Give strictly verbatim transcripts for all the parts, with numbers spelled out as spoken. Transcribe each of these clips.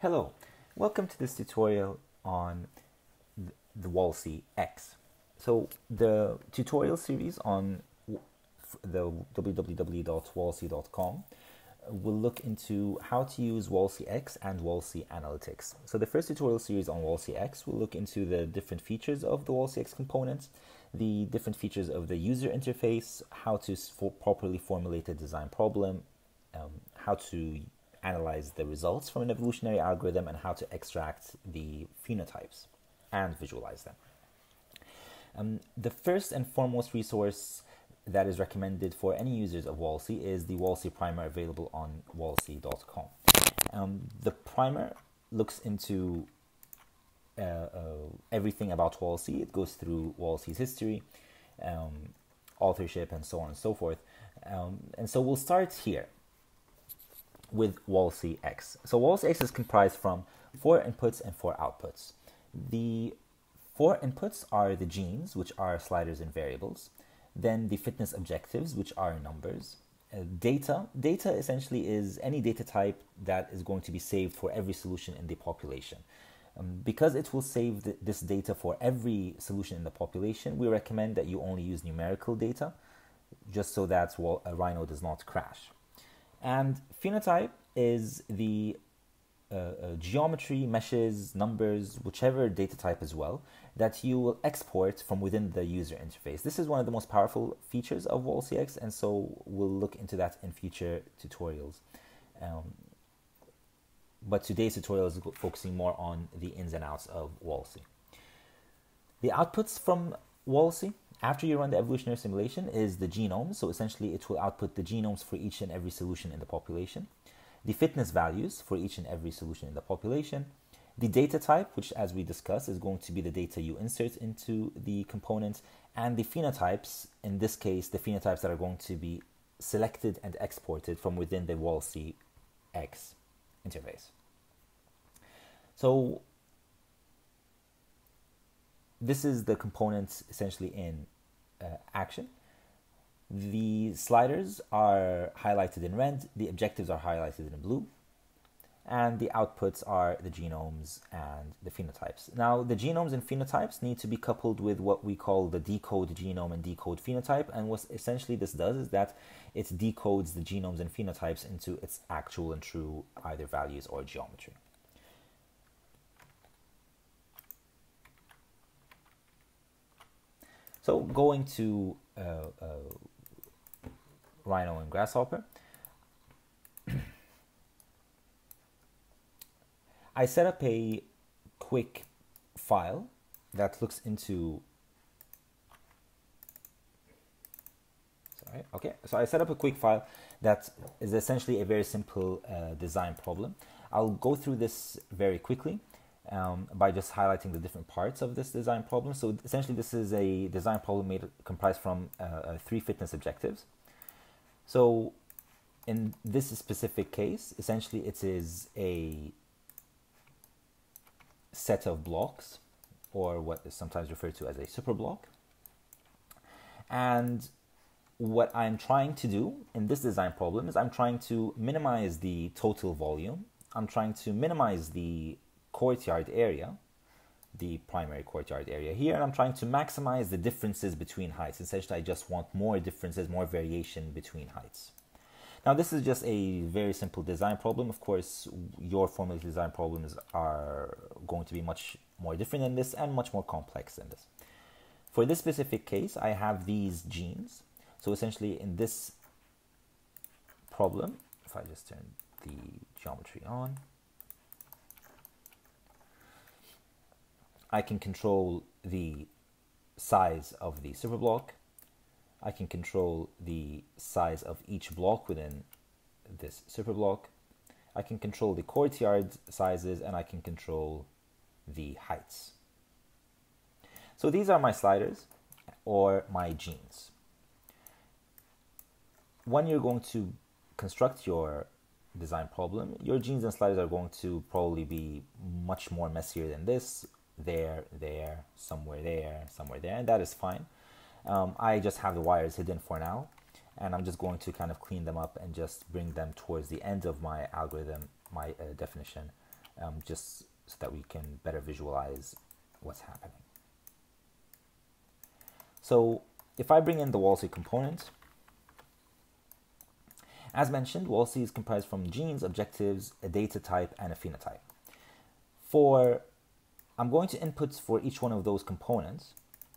Hello, welcome to this tutorial on the Wallacei X. So the tutorial series on the w w w dot wallacei dot com will look into how to use Wallacei X and Wallacei Analytics. So the first tutorial series on Wallacei X will look into the different features of the Wallacei X component, the different features of the user interface, how to for properly formulate a design problem, um, how to analyze the results from an evolutionary algorithm, and how to extract the phenotypes and visualize them. Um, the first and foremost resource that is recommended for any users of Wallacei is the Wallacei primer available on wallacei dot com. Um, the primer looks into uh, uh, everything about Wallacei. It goes through Wallacei's history, um, authorship, and so on and so forth. Um, and so we'll start here with Wallacei X. So Wallacei X is comprised from four inputs and four outputs. The four inputs are the genes, which are sliders and variables. Then the fitness objectives, which are numbers. Uh, data. Data essentially is any data type that is going to be saved for every solution in the population. Um, because it will save th this data for every solution in the population, we recommend that you only use numerical data, just so that well, a Rhino does not crash. And phenotype is the uh, uh, geometry, meshes, numbers, whichever data type as well, that you will export from within the user interface. This is one of the most powerful features of Wallacei X, and so we'll look into that in future tutorials. Um, but today's tutorial is focusing more on the ins and outs of Wallacei. The outputs from Wallacei, after you run the evolutionary simulation, is the genomes. So essentially it will output the genomes for each and every solution in the population. The fitness values for each and every solution in the population. The data type, which as we discussed is going to be the data you insert into the component. And the phenotypes, in this case, the phenotypes that are going to be selected and exported from within the Wallacei X interface. So this is the components essentially in uh, action. The sliders are highlighted in red, the objectives are highlighted in blue, and the outputs are the genomes and the phenotypes. Now, the genomes and phenotypes need to be coupled with what we call the decode genome and decode phenotype, and what essentially this does is that it decodes the genomes and phenotypes into its actual and true either values or geometry. So going to uh, uh, Rhino and Grasshopper, I set up a quick file that looks into, sorry, okay, so I set up a quick file that is essentially a very simple uh, design problem. I'll go through this very quickly. Um, by just highlighting the different parts of this design problem. So essentially this is a design problem made comprised from uh, uh, three fitness objectives. So in this specific case, essentially it is a set of blocks, or what is sometimes referred to as a super block. And what I'm trying to do in this design problem is I'm trying to minimize the total volume. I'm trying to minimize the courtyard area, the primary courtyard area here, and I'm trying to maximize the differences between heights. Essentially, I just want more differences, more variation between heights. Now, this is just a very simple design problem. Of course, your formulated design problems are going to be much more different than this and much more complex than this. For this specific case, I have these genes. So essentially, in this problem, if I just turn the geometry on, I can control the size of the superblock. I can control the size of each block within this superblock. I can control the courtyard sizes, and I can control the heights. So these are my sliders or my genes. When you're going to construct your design problem, your genes and sliders are going to probably be much more messier than this. There, there, somewhere there, somewhere there, and that is fine. Um, I just have the wires hidden for now, and I'm just going to kind of clean them up and just bring them towards the end of my algorithm, my uh, definition, um, just so that we can better visualize what's happening. So if I bring in the Wallacei component, as mentioned, Wallacei is comprised from genes, objectives, a data type, and a phenotype. For, I'm going to input for each one of those components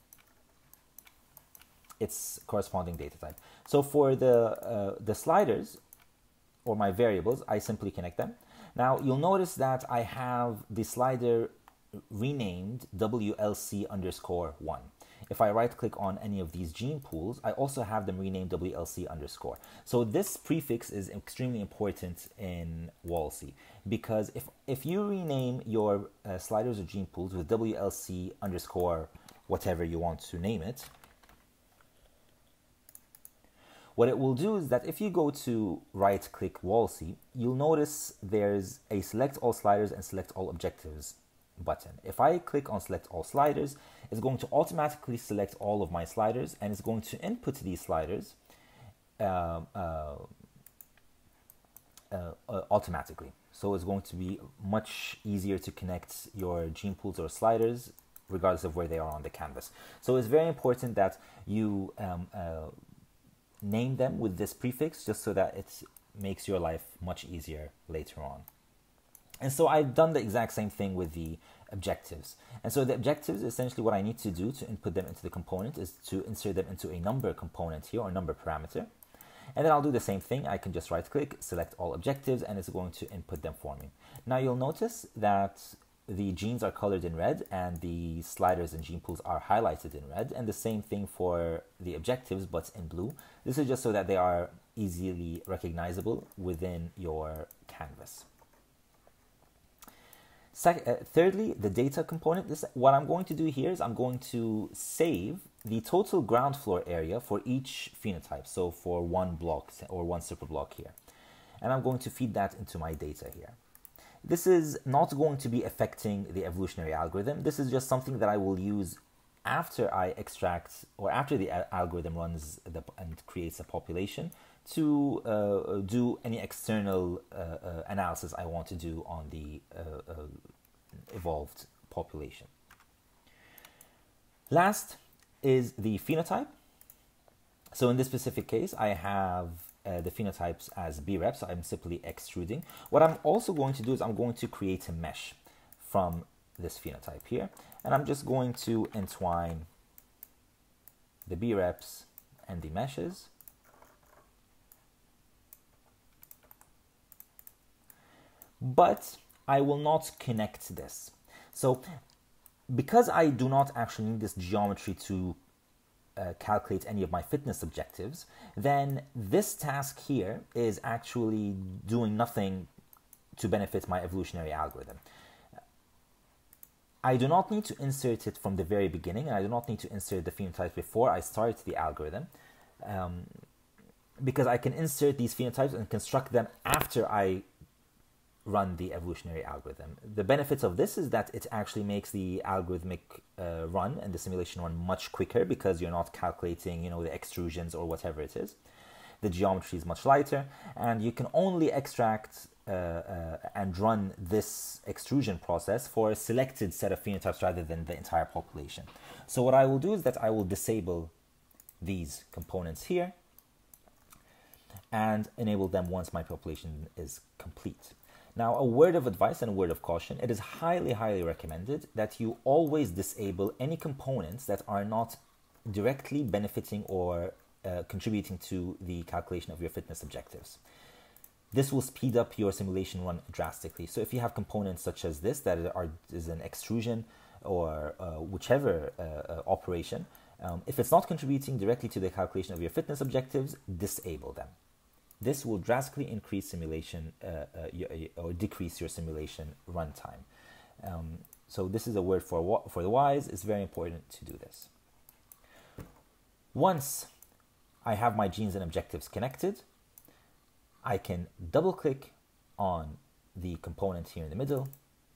its corresponding data type. So for the, uh, the sliders, or my variables, I simply connect them. Now you'll notice that I have the slider renamed W L C underscore one. If I right click on any of these gene pools, I also have them renamed W L C underscore. So this prefix is extremely important in Wallacei, because if, if you rename your uh, sliders or gene pools with W L C underscore whatever you want to name it, what it will do is that if you go to right click Wallacei, you'll notice there's a select all sliders and select all objectives button. If I click on select all sliders, it's going to automatically select all of my sliders, and it's going to input these sliders uh, uh, uh, uh, automatically. So it's going to be much easier to connect your gene pools or sliders regardless of where they are on the canvas. So it's very important that you um, uh, name them with this prefix, just so that it makes your life much easier later on. And so I've done the exact same thing with the objectives. And so the objectives, essentially what I need to do to input them into the component is to insert them into a number component here, or number parameter. And then I'll do the same thing. I can just right click, select all objectives, and it's going to input them for me. Now you'll notice that the genes are colored in red and the sliders and gene pools are highlighted in red, and the same thing for the objectives but in blue. This is just so that they are easily recognizable within your canvas. Sec uh, thirdly, the data component. This, what I'm going to do here is I'm going to save the total ground floor area for each phenotype, so for one block or one super block here. And I'm going to feed that into my data here. This is not going to be affecting the evolutionary algorithm. This is just something that I will use after I extract, or after the algorithm runs the, and creates a population, to uh, do any external uh, uh, analysis I want to do on the uh, uh, evolved population. Last is the phenotype. So in this specific case, I have uh, the phenotypes as B reps, so I'm simply extruding. What I'm also going to do is I'm going to create a mesh from this phenotype here, and I'm just going to entwine the B reps and the meshes. But I will not connect this. So because I do not actually need this geometry to uh, calculate any of my fitness objectives, then this task here is actually doing nothing to benefit my evolutionary algorithm. I do not need to insert it from the very beginning, and I do not need to insert the phenotypes before I start the algorithm, um, because I can insert these phenotypes and construct them after I run the evolutionary algorithm. The benefits of this is that it actually makes the algorithmic uh, run and the simulation run much quicker, because you're not calculating, you know, the extrusions or whatever it is. The geometry is much lighter, and you can only extract uh, uh, and run this extrusion process for a selected set of phenotypes rather than the entire population. So what I will do is that I will disable these components here and enable them once my population is complete. Now, a word of advice and a word of caution: it is highly, highly recommended that you always disable any components that are not directly benefiting or uh, contributing to the calculation of your fitness objectives. This will speed up your simulation run drastically. So if you have components such as this, that are, is an extrusion or uh, whichever uh, uh, operation, um, if it's not contributing directly to the calculation of your fitness objectives, disable them. This will drastically increase simulation uh, uh, or decrease your simulation runtime. Um, so this is a word for, for the wise. It's very important to do this. Once I have my genes and objectives connected, I can double click on the component here in the middle,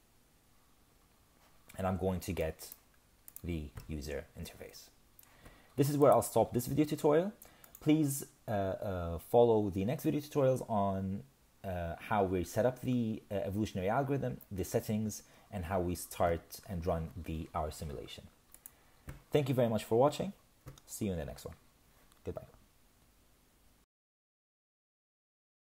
and I'm going to get the user interface. This is where I'll stop this video tutorial. Please uh, uh, follow the next video tutorials on uh, how we set up the uh, evolutionary algorithm, the settings, and how we start and run the our simulation. Thank you very much for watching. See you in the next one. Goodbye.